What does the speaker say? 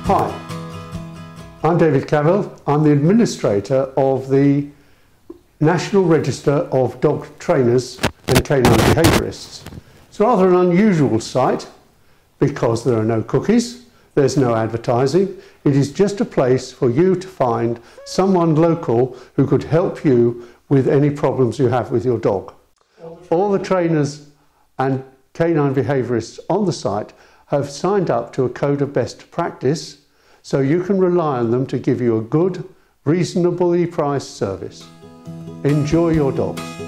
Hi, I'm David Cavill. I'm the administrator of the National Register of Dog Trainers and Canine Behaviourists. It's rather an unusual site because there are no cookies, there's no advertising. It is just a place for you to find someone local who could help you with any problems you have with your dog. All the trainers and canine behaviourists on the site have signed up to a code of best practice, so you can rely on them to give you a good, reasonably priced service. Enjoy your dogs.